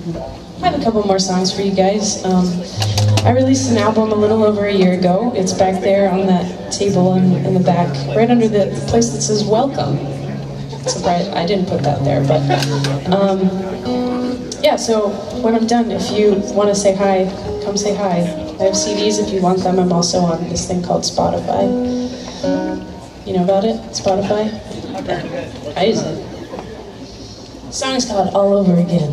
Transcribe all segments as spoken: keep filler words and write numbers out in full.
I have a couple more songs for you guys. Um, I released an album a little over a year ago. It's back there on that table in, in the back, right under the place that says welcome. Surprised I didn't put that there, but um, yeah, so when I'm done, if you want to say hi, come say hi. I have C Ds if you want them. I'm also on this thing called Spotify. You know about it? Spotify? I use it. The song is called All Over Again.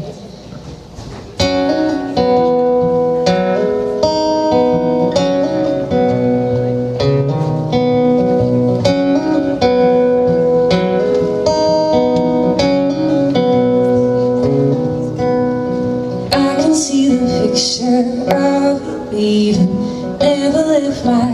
I can see the picture of leaving, never left my